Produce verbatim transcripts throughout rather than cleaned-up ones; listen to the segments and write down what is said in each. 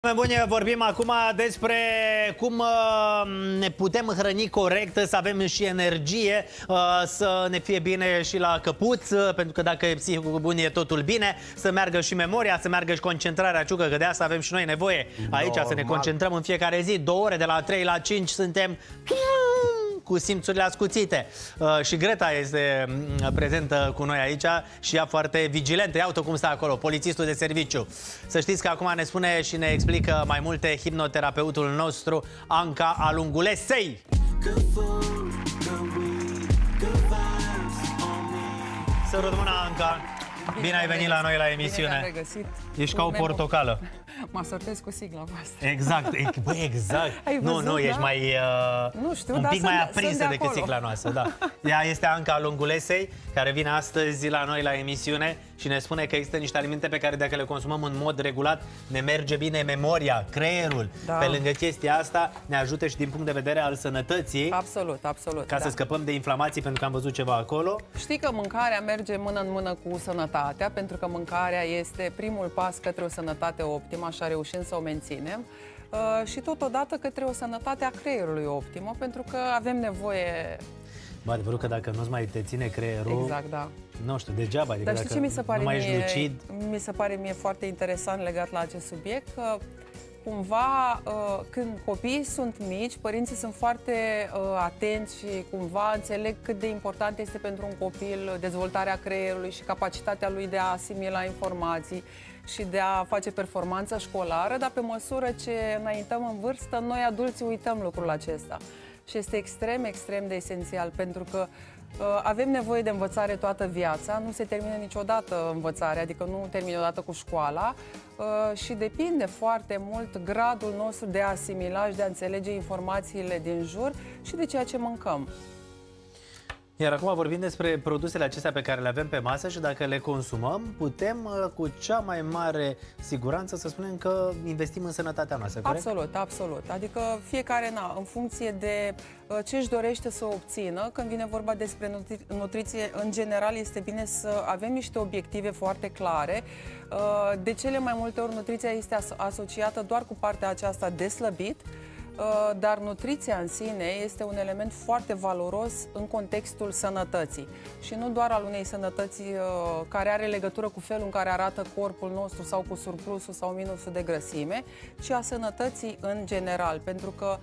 Bune, vorbim acum despre cum ne putem hrăni corect, să avem și energie, să ne fie bine și la căpuț, pentru că dacă e psihicul bun e totul bine, să meargă și memoria, să meargă și concentrarea, ciucă, că de asta avem și noi nevoie aici. Normal. Să ne concentrăm în fiecare zi, două ore, de la trei la cinci suntem cu simțurile ascuțite. Uh, și Greta este prezentă cu noi aici și ea foarte vigilentă. Ia uite cum stă acolo, polițistul de serviciu. Să știți că acum ne spune și ne explică mai multe hipnoterapeutul nostru, Anca Alungulesei. Să rămână, Anca. Bine, bine ai venit la noi la emisiune. Ești ca o portocală. Mă sortez cu sigla voastră. Exact, bă, exact. Nu, nu, ești da? mai uh, nu știu, un da, pic mai sunt, aprinsă sunt de decât acolo. sigla noastră, da. Ea este Anca Alungulesei, care vine astăzi la noi la emisiune și ne spune că există niște alimente pe care dacă le consumăm în mod regulat ne merge bine memoria, creierul. Da. Pe lângă chestia asta ne ajută și din punct de vedere al sănătății. Absolut, absolut. Ca da. să scăpăm de inflamații, pentru că am văzut ceva acolo. Știi că mâncarea merge mână în mână cu sănătatea, pentru că mâncarea este primul pas către o sănătate optimă, așa reușim să o menținem. Uh, și totodată către o sănătate a creierului optimă, pentru că avem nevoie... Bă, adevărul că dacă nu-ți mai te ține creierul... Exact, da. Nu știu, degeaba. Adică Dar știi ce mi se pare nu mai mie, ești lucid... mi se pare mie foarte interesant legat la acest subiect, că cumva când copiii sunt mici, părinții sunt foarte atenți și cumva înțeleg cât de important este pentru un copil dezvoltarea creierului și capacitatea lui de a asimila informații și de a face performanță școlară, dar pe măsură ce înaintăm în vârstă, noi adulții uităm lucrul acesta. Și este extrem, extrem de esențial, pentru că uh, avem nevoie de învățare toată viața, nu se termină niciodată învățarea, adică nu termină odată cu școala uh, și depinde foarte mult gradul nostru de a asimila și de a înțelege informațiile din jur și de ceea ce mâncăm. Iar acum vorbim despre produsele acestea pe care le avem pe masă și dacă le consumăm, putem cu cea mai mare siguranță să spunem că investim în sănătatea noastră, corect? Absolut, absolut. Adică fiecare, na, în funcție de ce își dorește să obțină, când vine vorba despre nutri nutriție, în general este bine să avem niște obiective foarte clare. De cele mai multe ori nutriția este asociată doar cu partea aceasta de slăbit, dar nutriția în sine este un element foarte valoros în contextul sănătății și nu doar al unei sănătăți care are legătură cu felul în care arată corpul nostru sau cu surplusul sau minusul de grăsime, ci a sănătății în general, pentru că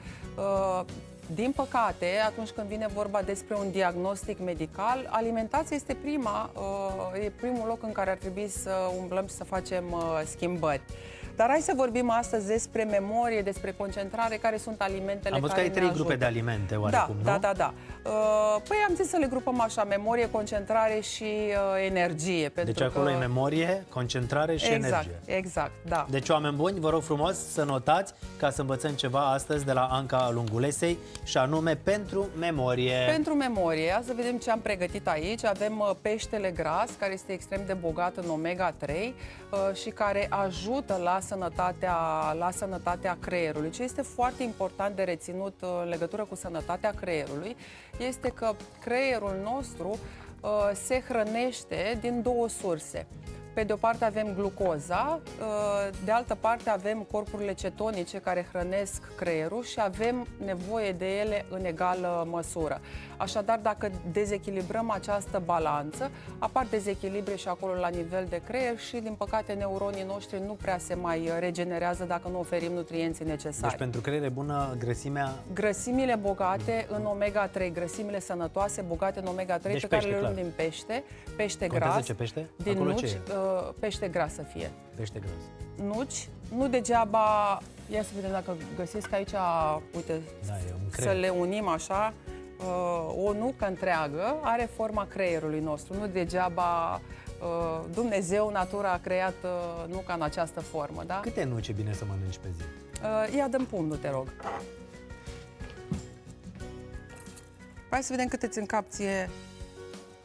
din păcate, atunci când vine vorba despre un diagnostic medical, alimentația este prima, e primul loc în care ar trebui să umblăm și să facem schimbări. Dar hai să vorbim astăzi despre memorie, despre concentrare, care sunt alimentele am văzut care că ai trei grupe de alimente, oarecum, da, nu? Da, da, da. Păi am zis să le grupăm așa, memorie, concentrare și uh, energie. Pentru deci acolo că... e memorie, concentrare și exact, energie. Exact, da. Deci, oameni buni, vă rog frumos să notați ca să învățăm ceva astăzi de la Anca Alungulesei și anume pentru memorie. Pentru memorie, hai să vedem ce am pregătit aici. Avem peștele gras, care este extrem de bogat în omega trei uh, și care ajută la sănătatea, la sănătatea creierului. Ce este foarte important de reținut în legătură cu sănătatea creierului este că creierul nostru uh, se hrănește din două surse. Pe de o parte avem glucoza, de altă parte avem corpurile cetonice care hrănesc creierul și avem nevoie de ele în egală măsură. Așadar, dacă dezechilibrăm această balanță, apar dezechilibre și acolo la nivel de creier și, din păcate, neuronii noștri nu prea se mai regenerează dacă nu oferim nutrienții necesari. Deci pentru creier e bună grăsimea? Grăsimile bogate în omega trei, grăsimile sănătoase bogate în omega trei, deci pe care le luăm din pește, pește Contează gras, ce pește? din acolo nuci, ce e? pește gras să fie. Pește gras. Nuci, nu degeaba, ia să vedem dacă găsesc aici, uite, da, să le unim așa, o nucă întreagă are forma creierului nostru, nu degeaba Dumnezeu, natura a creat nuca în această formă, da? Câte nuci e bine să mănânci pe zi? Ia dă-mi pumnul, te rog. Hai să vedem câte ți încap ție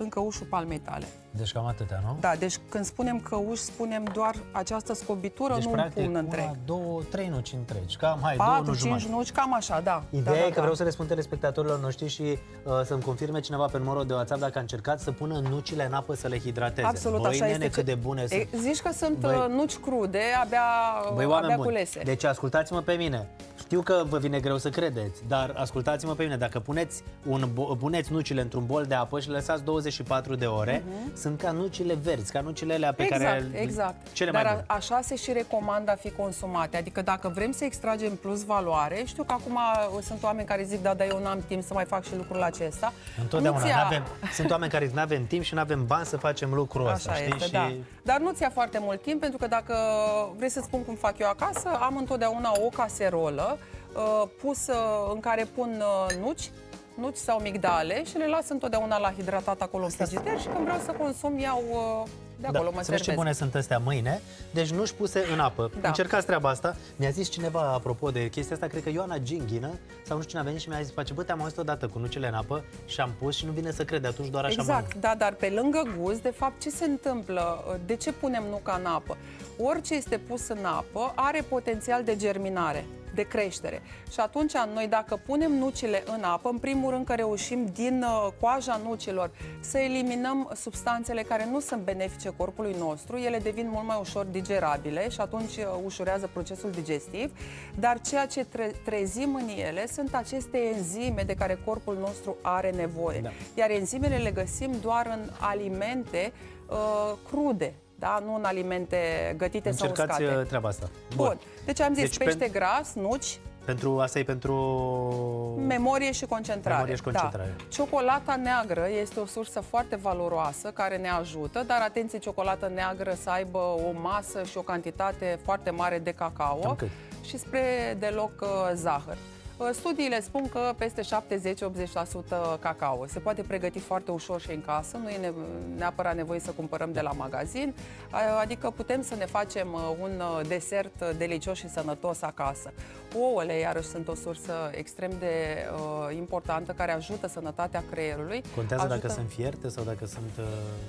în căușul palmei tale. Deci cam atâtea, nu? Da, deci când spunem căuș, spunem doar această scobitură, deci, nu practic, un pumn întreg. Una, două, trei nuci întregi. Cam, hai, două patru, nuci cinci jumătate. nuci, cam așa, da. Ideea da, da, e că da. vreau să le spun telespectatorilor noștri și uh, să-mi confirme cineva pe numărul de WhatsApp dacă a încercat să pună nucile în apă să le hidrateze. Absolut, Băi, așa nene, este. cât de bune e, sunt. Zici că sunt Băi, uh, nuci crude, abia, Băi, abia oameni buni, culese. deci ascultați-mă pe mine. Știu că vă vine greu să credeți, dar ascultați-mă pe mine. Dacă puneți, un, puneți nucile într-un bol de apă și le lăsați douăzeci și patru de ore, uh-huh. sunt ca nucile verzi, ca nucile alea pe exact, care... Exact, cele Dar mai a, bune. așa se și recomandă a fi consumate. Adică dacă vrem să extragem plus valoare, știu că acum sunt oameni care zic, da, dar eu n-am timp să mai fac și lucrul acesta. Întotdeauna. Nu-ți ia... N-avem, sunt oameni care zic, n-avem timp și n-avem bani să facem lucrul ăsta, Așa știi? este, și... da. Dar nu-ți ia foarte mult timp, pentru că dacă vrei să spun cum fac eu acasă, am întotdeauna o caserolă uh, pusă, în care pun uh, nuci, nuci sau migdale și le las întotdeauna la hidratat acolo în frigider și când vreau să consum iau uh, de acolo, Da, mă să vezi ce servesc. bune sunt astea mâine. Deci nu-și puse în apă. Da. Încercați treaba asta. Mi-a zis cineva, apropo de chestia asta, cred că Ioana Ginghină, sau nu știu cine a venit și mi-a zis, face, bă, te-am auzit odată cu nucile în apă și am pus și nu vine să crede, atunci doar așa Exact, mănânc. da, dar pe lângă gust, de fapt, ce se întâmplă? De ce punem nuca în apă? Orice este pus în apă are potențial de germinare, de creștere. Și atunci noi dacă punem nucile în apă, în primul rând că reușim din uh, coaja nucilor să eliminăm substanțele care nu sunt benefice corpului nostru, ele devin mult mai ușor digerabile și atunci uh, ușurează procesul digestiv, dar ceea ce tre trezim în ele sunt aceste enzime de care corpul nostru are nevoie. Da. Iar enzimele le găsim doar în alimente uh, crude. Da? Nu în alimente gătite Încercați sau uscate. treaba asta. Bun. Bun. Deci am zis deci pește pen... gras, nuci. Pentru asta e pentru... Memorie și concentrare. Memorie și concentrare. Da. Ciocolata neagră este o sursă foarte valoroasă care ne ajută, dar atenție, ciocolată neagră să aibă o masă și o cantitate foarte mare de cacao și spre deloc uh, zahăr. Studiile spun că peste șaptezeci la optzeci la sută cacao. Se poate pregăti foarte ușor și în casă, nu e neapărat nevoie să cumpărăm de la magazin, adică putem să ne facem un desert delicios și sănătos acasă. Ouăle, iarăși, sunt o sursă extrem de uh, importantă care ajută sănătatea creierului. Contează ajută... dacă sunt fierte sau dacă sunt uh,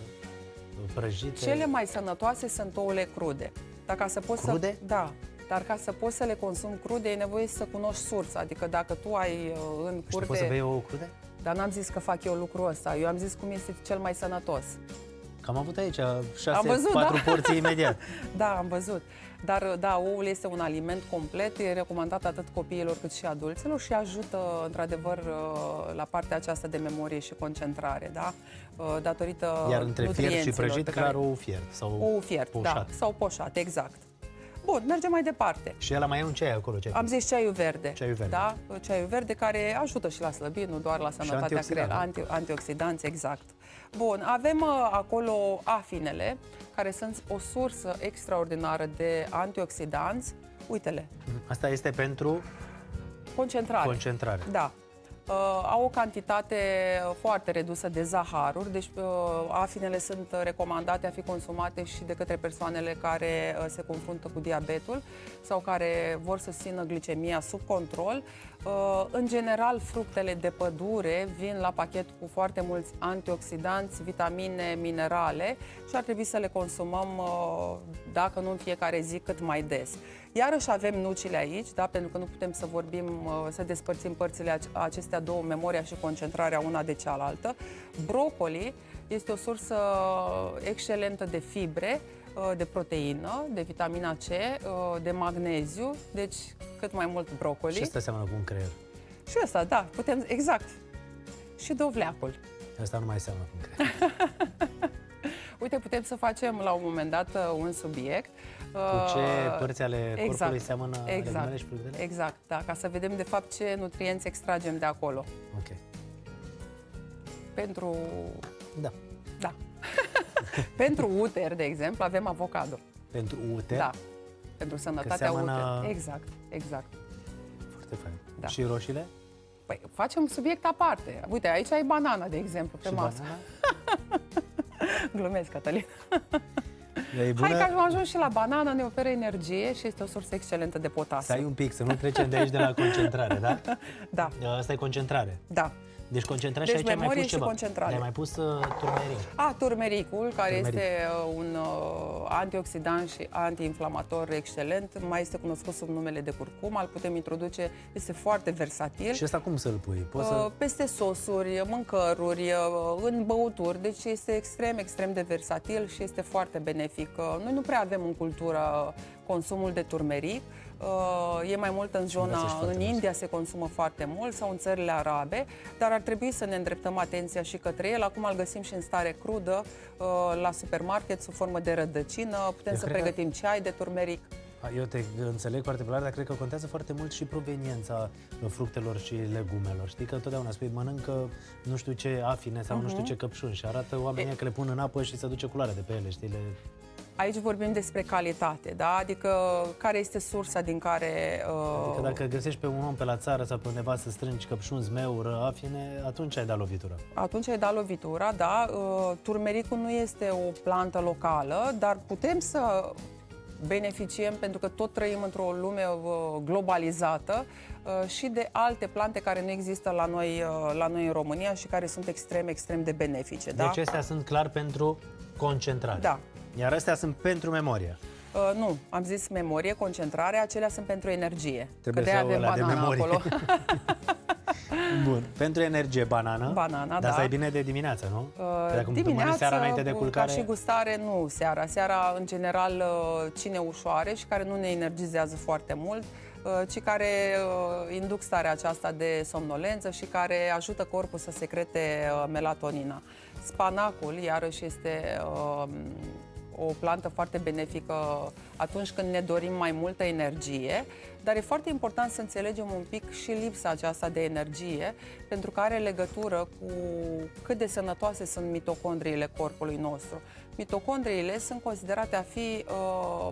prăjite? Cele mai sănătoase sunt ouăle crude. Dacă să poți crude? Să... Da. Dar ca să poți să le consumi crude, e nevoie să cunoști sursa. Adică dacă tu ai uh, în curte... Și poți să bei ouă crude? Dar n-am zis că fac eu lucrul ăsta. Eu am zis cum este cel mai sănătos. Că am avut aici șase, văzut, patru da? porții imediat. Da, am văzut. Dar, da, oul este un aliment complet, e recomandat atât copiilor cât și adulților și ajută, într-adevăr, la partea aceasta de memorie și concentrare, da? Datorită Iar între fiert și prăjit, clar, care... ou fiert sau ou fiert, poșat. Da, sau poșat, exact. Bun, mergem mai departe. Și ăla mai e un ceai acolo. Ce Am zis ceaiul verde. Ceaiul verde. Da? Ceaiul verde care ajută și la slăbit, nu doar la sănătatea creierului. Anti, antioxidanți, exact. Bun, avem uh, acolo afinele, care sunt o sursă extraordinară de antioxidanți. Uite-le. Asta este pentru concentrare. Concentrare. Da. Uh, au o cantitate foarte redusă de zaharuri, deci uh, afinele sunt recomandate a fi consumate și de către persoanele care uh, se confruntă cu diabetul sau care vor să țină glicemia sub control. Uh, în general, fructele de pădure vin la pachet cu foarte mulți antioxidanți, vitamine, minerale și ar trebui să le consumăm, uh, dacă nu în fiecare zi, cât mai des. Iarăși avem nucile aici, da? Pentru că nu putem să vorbim, să despărțim părțile acestea două, memoria și concentrarea, una de cealaltă. Brocoli este o sursă excelentă de fibre, de proteină, de vitamina C, de magneziu, deci cât mai mult brocoli. Și asta seamănă cu un creier. Și asta, da, putem, exact. Și dovleacul. Asta nu mai seamănă cu un creier. Uite, putem să facem la un moment dat un subiect. Cu ce părți ale exact, corpului seamănă exact, legumele și fructele? Exact, da, ca să vedem de fapt ce nutrienți extragem de acolo. Ok. Pentru... Da. Da. Pentru uter, de exemplu, avem avocado. Pentru uter? Da. Pentru sănătatea seamănă... uter. Exact, exact. Foarte fain. Da. Și roșiile? Păi, facem un subiect aparte. Uite, aici ai banana, de exemplu, pe și masă. Glumesc, Cătălin. Hai că am ajuns și la banană, ne oferă energie și este o sursă excelentă de potasiu. Stai un pic, să nu trecem de aici de la concentrare, da? Da. Asta e concentrare. Da. Deci concentrare Deci și aici ai mai memorie pus și ceva. concentrare. Le-ai mai pus uh, turmeric. A, turmericul, care Turmeric. este uh, un uh, antioxidant și antiinflamator excelent, mai este cunoscut sub numele de curcuma, îl putem introduce, este foarte versatil. Și ăsta cum să-l pui? Poți Uh, să... Peste sosuri, mâncăruri, uh, în băuturi, deci este extrem, extrem de versatil și este foarte benefic. Uh, Noi nu prea avem în cultură consumul de turmeric. Uh, E mai mult în zona, în India se consumă foarte mult sau în țările arabe, dar ar trebui să ne îndreptăm atenția și către el. Acum îl găsim și în stare crudă uh, la supermarket sub formă de rădăcină. Putem Eu să cred că- pregătim ceai de turmeric. Eu te înțeleg foarte clar, dar cred că contează foarte mult și proveniența fructelor și legumelor. Știi că întotdeauna spui mănâncă nu știu ce afine sau uh-huh. nu știu ce căpșuni și arată oamenii e... că le pun în apă și se duce culoarea de pe ele, știi? Le... Aici vorbim despre calitate, da? Adică care este sursa din care... Uh... Adică dacă găsești pe un om pe la țară sau pe undeva să strângi căpșuni, zmeură, afine, atunci ai dat lovitura. Atunci ai dat lovitura, da. Uh, Turmericul nu este o plantă locală, dar putem să beneficiem, pentru că tot trăim într-o lume uh, globalizată, uh, și de alte plante care nu există la noi, uh, la noi în România și care sunt extrem, extrem de benefice. Da? Deci astea sunt clar pentru concentrare. Da. Iar astea sunt pentru memorie. Uh, nu, am zis memorie, concentrare, acelea sunt pentru energie. Trebuie că să de iau avem ăla de banana memorie. acolo. Bun. Pentru energie, banană. Banana, dar da. asta e bine de dimineață, nu? Uh, Dacă dimineața, mănânci seara înainte de culcare... ca și gustare, nu seara. Seara, în general, uh, cine ușoare și care nu ne energizează foarte mult, uh, ci care uh, induc starea aceasta de somnolență și care ajută corpul să secrete uh, melatonina. Spanacul, iarăși, este uh, o plantă foarte benefică atunci când ne dorim mai multă energie, dar e foarte important să înțelegem un pic și lipsa aceasta de energie, pentru că are legătură cu cât de sănătoase sunt mitocondriile corpului nostru. Mitocondriile sunt considerate a fi uh,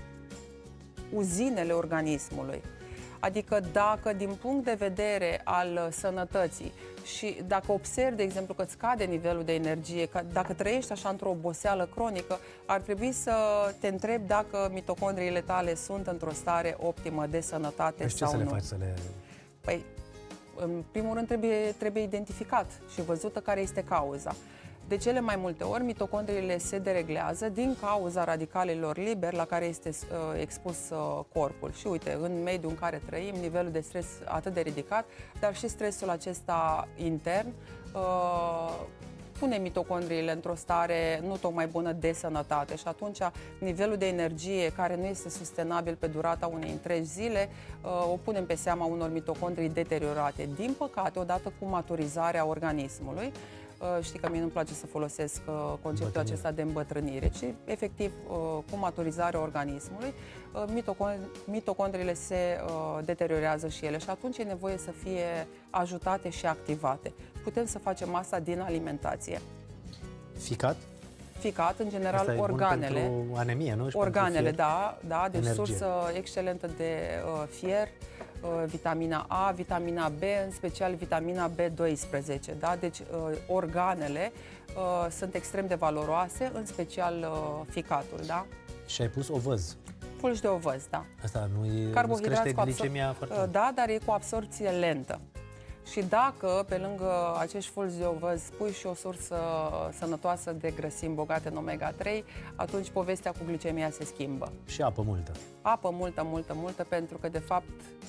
uzinele organismului. Adică dacă din punct de vedere al sănătății și dacă observi, de exemplu, că îți scade nivelul de energie, că dacă trăiești așa într-o oboseală cronică, ar trebui să te întrebi dacă mitocondriile tale sunt într-o stare optimă de sănătate Deci sau ce să nu. le faci să le... Păi, în primul rând trebuie, trebuie identificat și văzută care este cauza. De cele mai multe ori, mitocondriile se dereglează din cauza radicalelor liberi la care este uh, expus uh, corpul. Și uite, în mediul în care trăim, nivelul de stres atât de ridicat, dar și stresul acesta intern uh, pune mitocondriile într-o stare nu tocmai bună de sănătate și atunci nivelul de energie care nu este sustenabil pe durata unei întregi zile uh, o punem pe seama unor mitocondrii deteriorate. Din păcate, odată cu maturizarea organismului, știi că mie nu-mi place să folosesc uh, conceptul acesta de îmbătrânire, ci efectiv uh, cu maturizarea organismului, uh, mitocond mitocondriile se uh, deteriorează și ele și atunci e nevoie să fie ajutate și activate. Putem să facem asta din alimentație. Ficat? Ficat, în general, asta e organele. bun pentru anemie, nu? Și organele, da, da, deci energie. Sursă excelentă de uh, fier, uh, vitamina A, vitamina B, în special vitamina B doisprezece, da? Deci uh, organele uh, sunt extrem de valoroase, în special uh, ficatul, da? Și ai pus ovăz. Fulgi de ovăz, da. Asta nu e... Carbohidrați crește cu glicemia absor- foarte uh, Da, dar e cu absorpție lentă. Și dacă, pe lângă acești fulgi de ovăz, pui și o sursă sănătoasă de grăsimi bogate în omega trei, atunci povestea cu glicemia se schimbă. Și apă multă. Apă multă, multă, multă, pentru că, de fapt,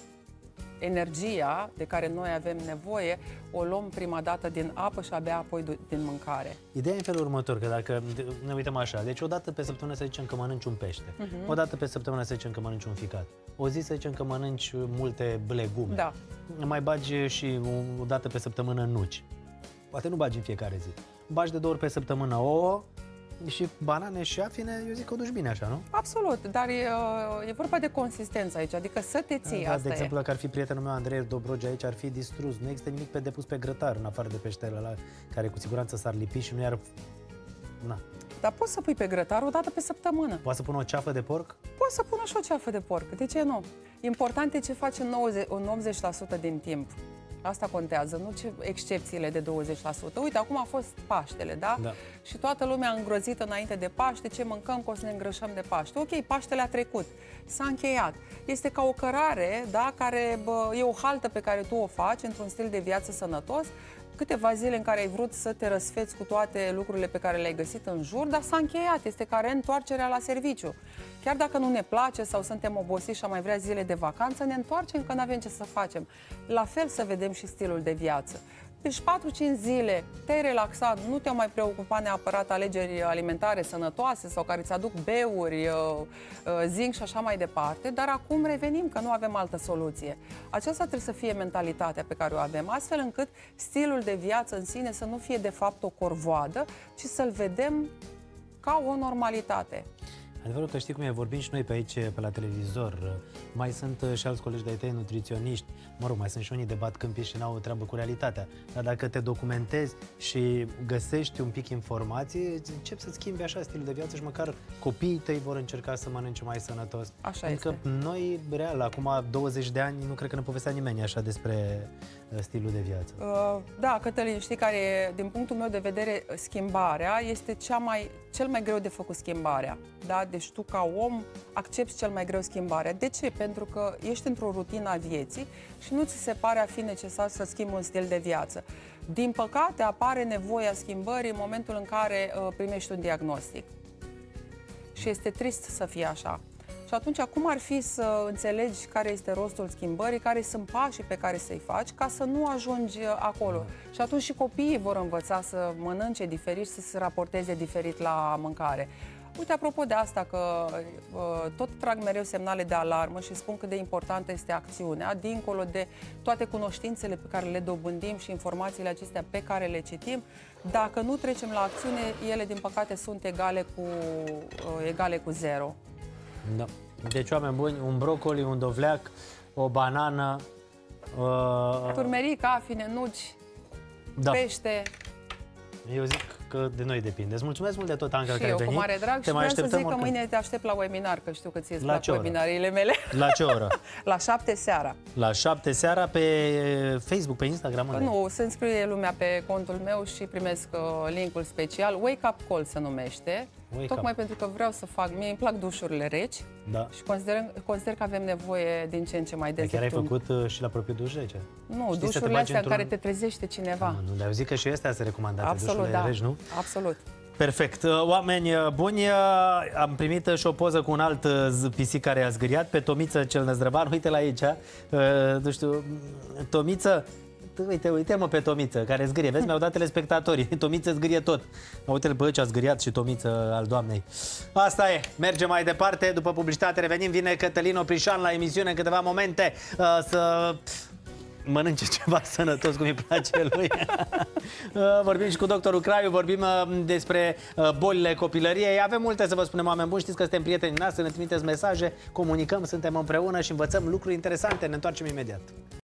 energia de care noi avem nevoie o luăm prima dată din apă și abia apoi din mâncare. Ideea e în felul următor, că dacă ne uităm așa, deci o dată pe săptămână să zicem că mănânci un pește, uh-huh. o dată pe săptămână să zicem că mănânci un ficat, o zi să zicem că mănânci multe legume, da. mai bagi și o dată pe săptămână nuci. Poate nu bagi în fiecare zi. Bagi de două ori pe săptămână ouă și banane și afine, eu zic că o duci bine așa, nu? Absolut, dar e, e vorba de consistență aici, adică să te ții, da, asta de exemplu, e. dacă ar fi prietenul meu, Andrei Dobrogea, aici ar fi distrus. Nu există nimic pe depus pe grătar, în afară de peștele ăla, care cu siguranță s-ar lipi și nu i-ar... Na. Dar poți să pui pe grătar o dată pe săptămână. Poți să pun o ceafă de porc? Poți să pună și o ceafă de porc, de ce nu? Important e ce faci în, nouăzeci, în optzeci la sută din timp. Asta contează, nu ce excepțiile de douăzeci la sută. Uite, acum a fost Paștele, da? Da. Și toată lumea îngrozită înainte de Paște, ce mâncăm, că o să ne îngrășăm de Paște. Ok, Paștele a trecut, s-a încheiat. Este ca o cărare, da, care bă, e o haltă pe care tu o faci într-un stil de viață sănătos, câteva zile în care ai vrut să te răsfeți cu toate lucrurile pe care le-ai găsit în jur, dar s-a încheiat. Este ca reîntoarcerea la serviciu. Chiar dacă nu ne place sau suntem obosiți și am mai vrea zile de vacanță, ne întoarcem că nu avem ce să facem. La fel să vedem și stilul de viață. Deci patru-cinci zile te-ai relaxat, nu te-au mai preocupat neapărat alegeri alimentare sănătoase sau care îți aduc beuri, zinc și așa mai departe, dar acum revenim că nu avem altă soluție. Aceasta trebuie să fie mentalitatea pe care o avem, astfel încât stilul de viață în sine să nu fie de fapt o corvoadă, ci să-l vedem ca o normalitate. Adevărul că știi cum e, vorbim și noi pe aici, pe la televizor, mai sunt și alți colegi de-ai tăi nutriționiști, mă rog, mai sunt și unii de bat câmpii și n-au o treabă cu realitatea, dar dacă te documentezi și găsești un pic informații, începi să schimbi așa stilul de viață și măcar copiii tăi vor încerca să mănânce mai sănătos. Așa Pentru este. că noi, real, acum douăzeci de ani, nu cred că ne povestea nimeni așa despre stilul de viață. Uh, da, Cătălin, știi care e, din punctul meu de vedere, schimbarea este cea mai, cel mai greu de făcut schimbarea. Da? Deci tu, ca om, accepti cel mai greu schimbarea. De ce? Pentru că ești într-o rutină a vieții și nu ți se pare a fi necesar să schimbi un stil de viață. Din păcate, apare nevoia schimbării în momentul în care uh, primești un diagnostic. Și este trist să fie așa. Și atunci, cum ar fi să înțelegi care este rostul schimbării, care sunt pașii pe care să-i faci, ca să nu ajungi acolo? Și atunci și copiii vor învăța să mănânce diferit, să se raporteze diferit la mâncare. Uite, apropo de asta, că uh, tot trag mereu semnale de alarmă și spun cât de importantă este acțiunea, dincolo de toate cunoștințele pe care le dobândim și informațiile acestea pe care le citim, dacă nu trecem la acțiune, ele, din păcate, sunt egale cu, uh, egale cu zero. Da. Deci, oameni buni, un brocoli, un dovleac, o banană, uh... turmeric, afine, nuci, da. pește. Eu zic că de noi depinde. Îți mulțumesc mult de tot, Anca, că ai eu, venit. cu mare drag, te și mai vreau să zic oricând. că mâine te aștept la webinar, că știu că ție îți La plac ce oră? webinariile mele. La ce oră? La șapte seara. La șapte seara pe Facebook, pe Instagram? Unde? Nu, se înscrie lumea pe contul meu și primesc uh, linkul special. Wake Up Call se numește. Wake Tocmai up. pentru că vreau să fac, mie îmi plac dușurile reci, Da. și consider, consider că avem nevoie din ce în ce mai des. Chiar ai de un... făcut uh, și la propriu duș rece? Nu, Știi, dușurile astea în care te trezește cineva. Da, nu, dar eu zic că și astea sunt recomandate, Absolut, dușurile da. reci, nu? Absolut. Perfect. Oameni buni, am primit și o poză cu un alt pisic care a zgâriat, pe Tomiță cel năzdrăvan. Uite la aici, nu știu, Tomiță, uite, uite-mă pe Tomiță, care zgârie. Vezi, mi-au dat telespectatorii. Tomiță zgârie tot. Uite-l pe ce a zgâriat și Tomiță al doamnei. Asta e. Mergem mai departe. După publicitate revenim. Vine Cătălin Oprișan la emisiune în câteva momente să mănânce ceva sănătos, cum îi place lui. Vorbim și cu doctorul Craiu, vorbim despre bolile copilăriei. Avem multe să vă spunem, oameni buni. Știți că suntem prieteni noastre, ne trimiteți mesaje, comunicăm, suntem împreună și învățăm lucruri interesante. Ne întoarcem imediat.